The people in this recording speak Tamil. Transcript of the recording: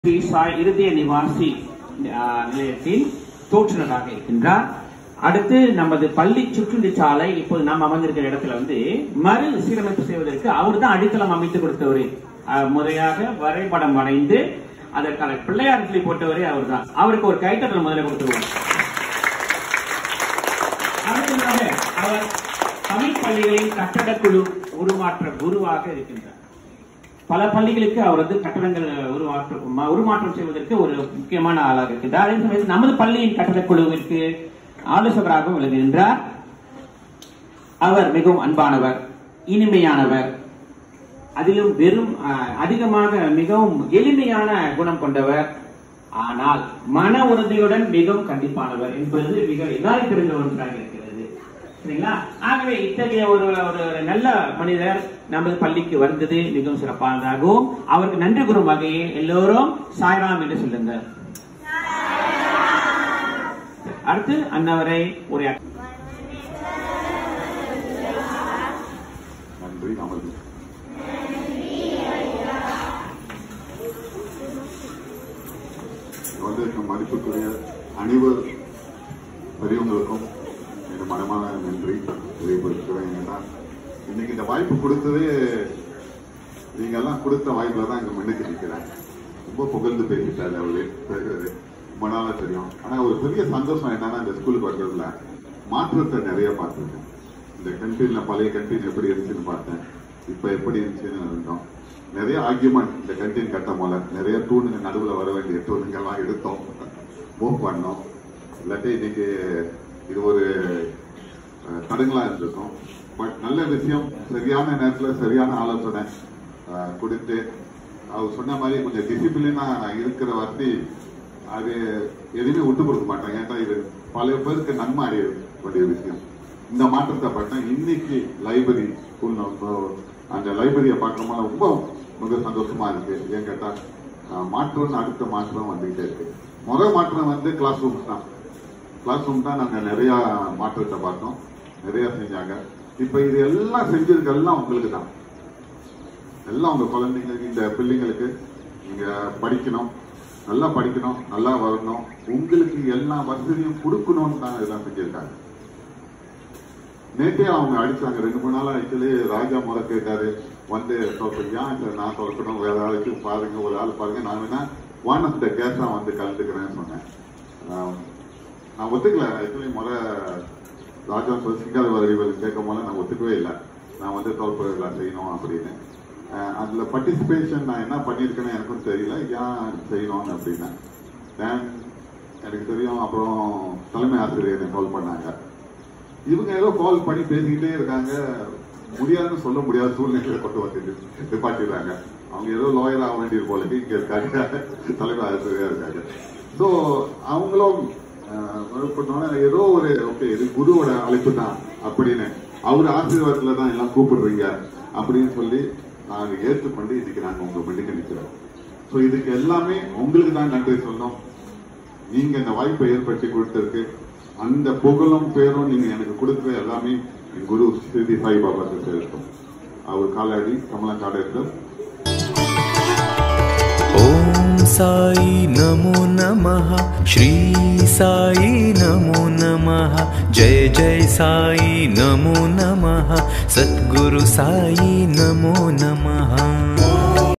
ஸ்ரீ சாய் இருதய நிவாசி நிலையத்தின் தோற்றுநராக இருக்கின்றார். அடுத்து நமது பள்ளி சுற்றுச்சாலை இப்போது நாம் அமர்ந்திருக்கிற இடத்துல மறு சீரமைப்பு செய்வதற்கு அவர் தான் அடித்தளம் அமைத்து கொடுத்தவரே. முறையாக வரைபடம் வரைந்து அதற்கான பிள்ளையார் சொல்லி போட்டவரே அவர் தான். அவருக்கு ஒரு கைத்தட்டல் முதல்ல கொடுத்துருவார். அடுத்ததாக அவர் தமிழ் பள்ளிகளின் கட்டடக்குழு உருமாற்ற குருவாக இருக்கின்றார். பல பள்ளிகளுக்கு அவர் கட்டடங்கள் உருமாற்றம் செய்வதற்கு ஒரு முக்கியமான ஆளாக இருக்கின்றார். அதே சமயத்தில் நமது பள்ளியின் கட்டடக்குழுவிற்கு ஆலோசகராகவும் விளங்குகின்றார். அவர் மிகவும் அன்பானவர், இனிமையானவர், அதிலும் அதிகமாக மிகவும் எளிமையான குணம் கொண்டவர், ஆனால் மன உறுதியுடன் மிகவும் கண்டிப்பானவர் என்பது மிக எல்லாரும் தெரிந்த ஒன்றாக இருக்கிறது. சரிங்களா? ஆகவே இத்தகைய ஒரு நல்ல மனிதர் நமது பள்ளிக்கு வந்தது மிகவும் சிறப்பானதாகவும் அவருக்கு நன்றி கூறும் வகையில் எல்லோரும் சாய்ராம் என்று சொல்லுங்க. அடுத்து அன்னவரை ஒரு மதிப்புக்குரிய அனைவர் பெரியவங்களுக்கும் மனமான நன்றி தெரியப்படுத்துகிறேன். ஏன்னா இன்னைக்கு இந்த வாய்ப்பு கொடுத்ததே நீங்க எல்லாம் கொடுத்த வாய்ப்புல தான் இங்க முன்னுக்கு நிற்கிறேன். ரொம்ப புகழ்ந்து பேசிட்டாரு அவரு, ரொம்ப நாளா தெரியும். ஆனா ஒரு பெரிய சந்தோஷம் என்னன்னா இந்த ஸ்கூலுக்கு வர்றதுல மாற்றத்தை நிறைய பார்த்துருக்கேன். இந்த கண்டீன்ல பழைய கண்டீன் எப்படி இருந்துச்சுன்னு பார்த்தேன், இப்ப எப்படி இருந்துச்சுன்னு இருந்தோம். நிறைய ஆர்கியூமெண்ட் இந்த கண்டீன் கட்டும் போல நிறைய தூணுங்க நடுவில் வர வேண்டிய தூணுங்கெல்லாம் எடுத்தோம், மூவ் பண்ணோம். இல்லாட்டி இன்னைக்கு இது ஒரு தடங்களா இருந்திருக்கும். பட் நல்ல விஷயம், சரியான நேரத்தில் சரியான ஆலோசனை கொடுத்து அவர் சொன்ன மாதிரி கொஞ்சம் டிசிப்ளினா இருக்கிற வார்த்தை அது எதுவுமே விட்டு கொடுக்க மாட்டாங்க. ஏன்னா இது பல பேருக்கு நன்மை அடைய வேண்டிய விஷயம். இந்த மாற்றத்தை பார்த்தா இன்னைக்கு லைப்ரரி ஸ்கூல் அந்த லைப்ரரியை பார்க்கும்போது ரொம்ப மிக சந்தோஷமா இருக்கு. ஏன் கேட்டா மாற்றம் அடுத்த மாற்றம் வந்துகிட்டே இருக்கு. முதல் மாற்றம் கிளாஸ் ரூம்ஸ் தான். கிளாஸ் ரூம் தான் நாங்க நிறைய மாற்றத்தை பார்த்தோம், நிறைய செஞ்சாங்க. இப்ப இது எல்லாம் செஞ்சிருக்கெல்லாம் உங்களுக்கு தான், எல்லாம் உங்க குழந்தைங்களுக்கு, இந்த பிள்ளைங்களுக்கு நீங்க படிக்கணும், நல்லா படிக்கணும், நல்லா வரணும், உங்களுக்கு எல்லா வசதியும் கொடுக்கணும்னு தான் இதெல்லாம் செஞ்சிருக்காங்க. நேற்றே அவங்க அடிச்சாங்க, 2-3 நாளா ஆக்சுவலி ராஜா முறை கேட்டாரு ஏன் நான் தொடக்கணும், வேற ஆளுக்கு பாருங்க, ஒரு ஆள் பாருங்க, நான் வேணா ஒன் ஆஃப் த கேஸா கலந்துக்கிறேன்னு சொன்னேன். நான் ஒத்துக்கல. ஆக்சுவலி முறை ராஜா சிங்காத வரிகள் கேட்கும் போல நான் ஒத்துக்கவே இல்லை. நான் தோல்புறா செய்யணும் அப்படின்னு. அதுல பார்ட்டிசிபேஷன் நான் என்ன பண்ணிருக்கேன்னு எனக்கும் தெரியல, ஏன் செய்யணும் அப்படின்னு எனக்கு தெரியும். அப்புறம் தலைமை ஆசிரியர் கால் பண்ணாங்க. இவங்க ஏதோ கால் பண்ணி பேசிக்கிட்டே இருக்காங்க, முடியாதுன்னு சொல்ல முடியாத சூழ்நிலையில கொண்டு வந்து நிப்பாட்டிடுறாங்க. அவங்க ஏதோ லாயர் ஆக வேண்டிய போல இங்க இருக்காங்க, தலைமை ஆசிரியரா இருக்காங்க. ஸோ அவங்களும் ஏதோ ஒரு ஓகே இது குருவோட அழைப்பு தான் அப்படின்னு, அவர் ஆசீர்வாதத்துல தான் எல்லாம் கூப்பிடுறீங்க அப்படின்னு சொல்லி நாங்க ஏற்றுக்கொண்டு இன்னைக்கு நாங்க உங்க முன்னுக்கு நிற்கிறோம். ஸோ இதுக்கு எல்லாமே உங்களுக்கு தான் நன்றி சொல்லணும். நீங்க இந்த வாய்ப்பை ஏற்படுத்தி கொடுத்திருக்கு, அந்த புகழும் பேரும் நீங்க எனக்கு கொடுத்தது எல்லாமே என் குரு ஸ்ரீ சாய் பாபாக்கு சேர்க்கும். அவர் காலாடி கமலா காலேஜ்ல साई नमो नमः, श्री साई नमो नमः, जय जय साई नमो नमः, सद्गुरु साई नमो नमः।